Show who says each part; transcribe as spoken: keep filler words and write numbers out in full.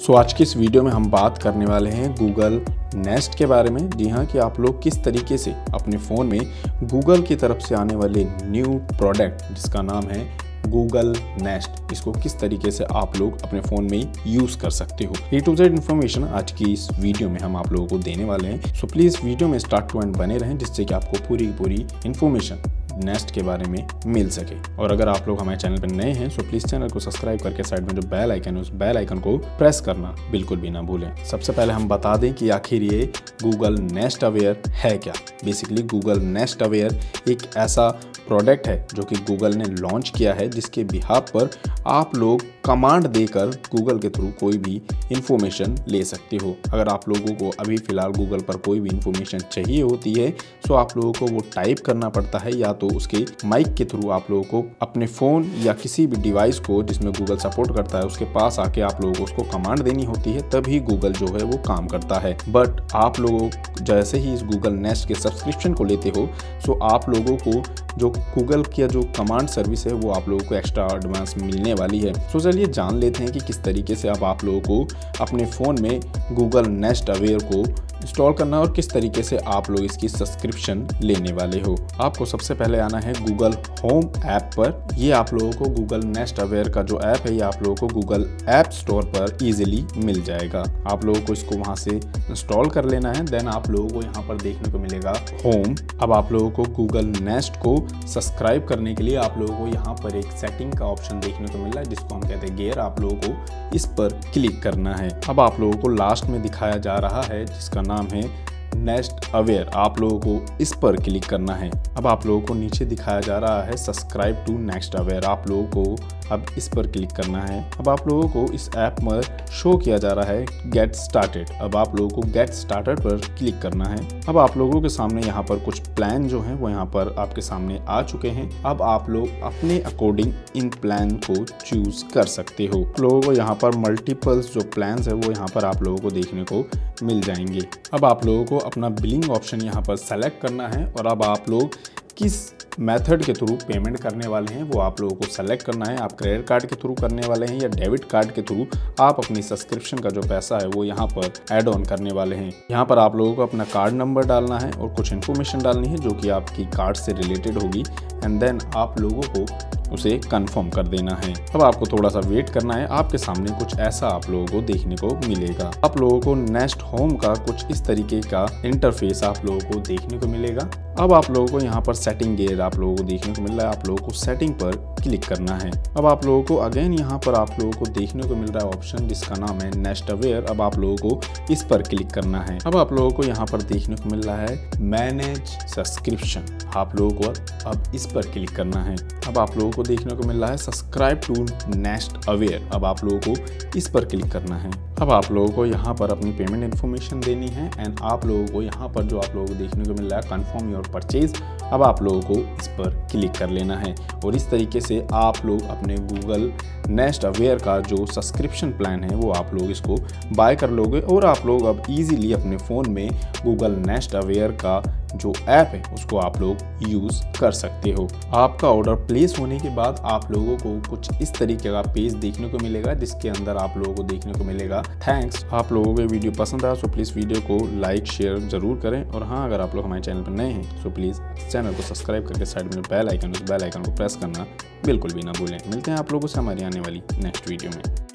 Speaker 1: सो आज की इस वीडियो में हम बात करने वाले हैं गूगल नेस्ट के बारे में। जी हाँ, कि आप लोग किस तरीके से अपने फ़ोन में गूगल की तरफ से आने वाले न्यू प्रोडक्ट जिसका नाम है गूगल नेस्ट, इसको किस तरीके से आप लोग अपने फ़ोन में यूज़ कर सकते हो। ए टू जेड इन्फॉर्मेशन आज की इस वीडियो में हम आप लोगों को देने वाले हैं। सो प्लीज़ वीडियो में स्टार्ट टू एंड बने रहें, जिससे कि आपको पूरी पूरी इन्फॉर्मेशन नेस्ट के बारे में मिल सके। और अगर आप लोग हमारे चैनल पर नए हैं सो प्लीज़ चैनल को सब्सक्राइब करके साइड में जो बेल आइकन है उस बेल आइकन को प्रेस करना बिल्कुल भी ना भूलें। सबसे पहले हम बता दें कि आखिर ये गूगल नेस्ट अवेयर है क्या। बेसिकली गूगल नेस्ट अवेयर एक ऐसा प्रोडक्ट है जो कि गूगल ने लॉन्च किया है, जिसके बिहाफ पर आप लोग कमांड देकर गूगल के थ्रू कोई भी इंफॉर्मेशन ले सकते हो। अगर आप लोगों को अभी फ़िलहाल गूगल पर कोई भी इंफॉर्मेशन चाहिए होती है तो आप लोगों को वो टाइप करना पड़ता है, या तो उसके माइक के थ्रू आप लोगों को अपने फ़ोन या किसी भी डिवाइस को जिसमें गूगल सपोर्ट करता है उसके पास आके आप लोगों को उसको कमांड देनी होती है, तभी गूगल जो है वो काम करता है। बट आप लोगों जैसे ही इस गूगल नेस्ट के सब्सक्रिप्शन को लेते हो सो आप लोगों को जो गूगल की जो कमांड सर्विस है वो आप लोगों को एक्स्ट्रा एडवांस मिलने वाली है। सो चलिए जान लेते हैं कि किस तरीके से अब आप लोगों को अपने फ़ोन में गूगल नेस्ट अवेयर को इंस्टॉल करना और किस तरीके से आप लोग इसकी सब्सक्रिप्शन लेने वाले हो। आपको सबसे पहले आना है गूगल होम ऐप पर। ये आप लोगों को गूगल नेस्ट अवेयर का जो ऐप है ये आप लोगों को गूगल ऐप स्टोर पर इजीली मिल जाएगा। आप लोगों को इसको वहां से इंस्टॉल कर लेना है। देन आप लोगों को यहाँ पर देखने को मिलेगा होम। अब आप लोगों को गूगल नेस्ट को सब्सक्राइब करने के लिए आप लोगों को यहाँ पर एक सेटिंग का ऑप्शन देखने को मिल रहा है, जिसको हम कहते हैं गियर। आप लोगों को इस पर क्लिक करना है। अब आप लोगों को लास्ट में दिखाया जा रहा है जिसका नाम है नेस्ट अवेयर, आप लोगों को इस पर क्लिक करना है। अब आप लोगों को नीचे दिखाया जा रहा है सब्सक्राइब टू नेस्ट अवेयर, आप लोगों को अब इस पर क्लिक करना है। अब आप लोगों को इस ऐप में शो किया जा रहा है गेट स्टार्टेड, अब आप लोगों को गेट स्टार्टेड पर क्लिक करना है। अब आप लोगों के सामने यहाँ पर कुछ प्लान जो हैं वो यहाँ पर आपके सामने आ चुके हैं। अब आप लोग अपने अकॉर्डिंग इन प्लान को चूज कर सकते हो। लोगों को यहाँ पर मल्टीपल्स जो प्लान्स है वो यहाँ पर आप लोगों को देखने को मिल जाएंगे। अब आप लोगों को अपना बिलिंग ऑप्शन यहाँ पर सेलेक्ट करना है और अब आप लोग किस मेथड के थ्रू पेमेंट करने वाले हैं वो आप लोगों को सेलेक्ट करना है। आप क्रेडिट कार्ड के थ्रू करने वाले हैं या डेबिट कार्ड के थ्रू आप अपनी सब्सक्रिप्शन का जो पैसा है वो यहाँ पर ऐड ऑन करने वाले हैं। यहाँ पर आप लोगों को अपना कार्ड नंबर डालना है और कुछ इन्फॉर्मेशन डालनी है जो कि आपकी कार्ड से रिलेटेड होगी, एंड देन आप लोगों को उसे कंफर्म कर देना है। अब आपको थोड़ा सा वेट करना है। आपके सामने कुछ ऐसा आप लोगों को देखने को मिलेगा। आप लोगों को नेस्ट होम का कुछ इस तरीके का इंटरफेस आप लोगों को देखने को मिलेगा। अब आप लोगों को यहाँ पर सेटिंग गियर आप लोगों को देखने को मिल रहा है, आप लोगों को सेटिंग पर क्लिक करना है। अब आप लोगों को अगेन यहाँ पर आप लोगों को देखने को मिल रहा है ऑप्शन जिसका नाम है नेस्ट अवेयर, अब आप लोगों को इस पर क्लिक करना है। अब आप लोगों को यहाँ पर देखने को मिल रहा है मैनेज सब्सक्रिप्शन, आप लोगों को अब इस पर क्लिक करना है। अब आप लोगों को देखने को मिल रहा है सब्सक्राइब टू नेस्ट अवेयर, अब आप लोगों को इस पर क्लिक करना है। अब आप लोगों को यहाँ पर अपनी पेमेंट इन्फॉर्मेशन देनी है, एंड आप लोगों को यहाँ पर जो आप लोगों को देखने को मिल रहा है कंफर्म योर परचेज, अब आप लोगों को इस पर क्लिक कर लेना है। और इस तरीके से आप लोग अपने गूगल नेस्ट अवेयर का जो सब्सक्रिप्शन प्लान है वो आप लोग इसको बाय कर लोगे और आप लोग अब इजीली अपने फ़ोन में गूगल नेस्ट अवेयर का जो ऐप है उसको आप लोग यूज़ कर सकते हो। आपका ऑर्डर प्लेस होने के बाद आप लोगों को कुछ इस तरीके का पेज देखने को मिलेगा, जिसके अंदर आप लोगों को देखने को मिलेगा थैंक्स। आप लोगों को वीडियो पसंद आया तो प्लीज़ वीडियो को लाइक शेयर ज़रूर करें, और हाँ, अगर आप लोग हमारे चैनल पर नए हैं तो प्लीज़ चैनल को सब्सक्राइब करके साइड में बेल आइकन उस बेल आइकन को प्रेस करना बिल्कुल भी ना भूलें। मिलते हैं आप लोगों से हमारी आने वाली नेक्स्ट वीडियो में।